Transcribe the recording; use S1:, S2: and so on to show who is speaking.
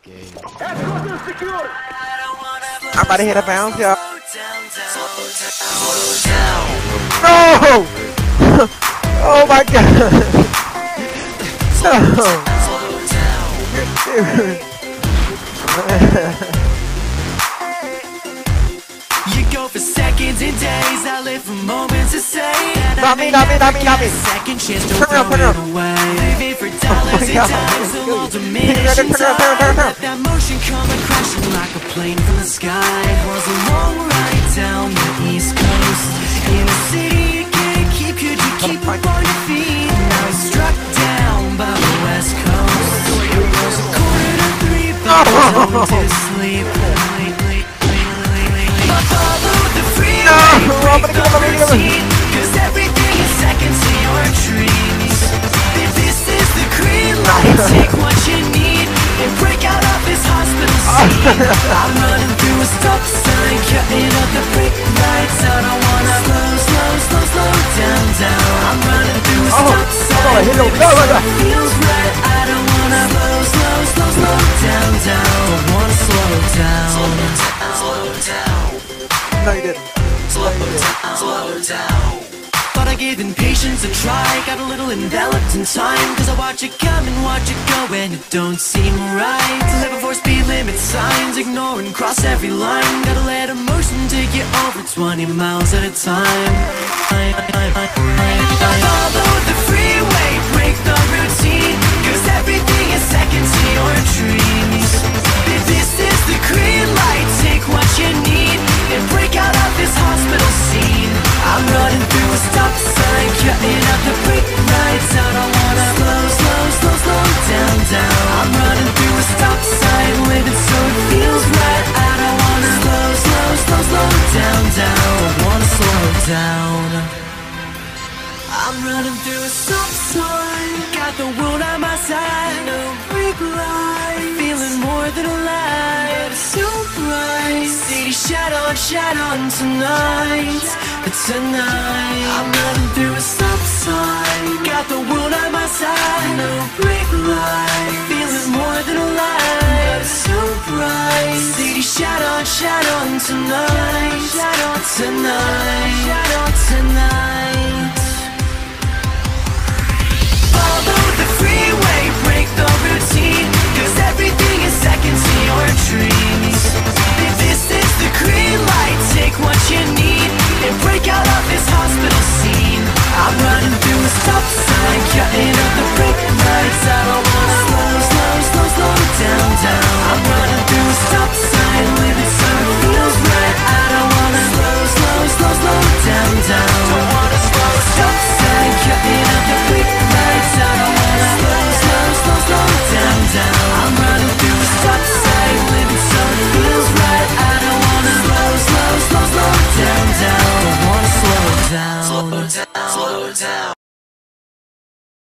S1: game.
S2: I'm about to hit a bounce, y'all. No! Oh my god! No!
S3: You go for seconds and days, I live for moments to say.
S2: Not me.
S3: Second chance to
S2: turn around.
S3: away. Living for dollars and dimes, the world diminishing time. Let that motion come and crashing like a plane from the sky. It was a long ride down the East Coast. In a city you can't keep, could you keep up on your feet? Now he's struck down by the West Coast. It was a 2:45, but I don't sleep. Follow the freeway, break the routine, 'cause everything is second to your dreams. This is the green light, take what you need and break out of this hospital scene. I'm running through a stop sign, cutting up the brake lights. I don't wanna slow down. I'm running through a stop sign, living so it feels right. I don't wanna slow down. Don't wanna slow down.
S2: No, you didn't.
S3: Slow down. Thought I gave impatience a try. Got a little enveloped in time, 'cause I watch it come and watch it go, and it don't seem right to live before speed limit signs, ignore and cross every line. Gotta let emotion take you over 20 miles at a time. Follow the freeway, break the routine, 'cause everything is second to your dreams. This is the green light, take what you need and break out of this hospital scene. I'm running through a stop sign, cutting up the brake lights. I don't wanna slow down. I'm running through a stop sign, living so it feels right. I don't wanna slow down. Don't wanna slow down. I'm running through a stop sign, got the world on my side. No brake light, feeling more than alive. So bright, city shine on tonight. I'm running through a stop sign, got the world on my side. No brake light, feeling more than alive. So bright, city shine on tonight. Tonight. Follow the freeway, break the routine,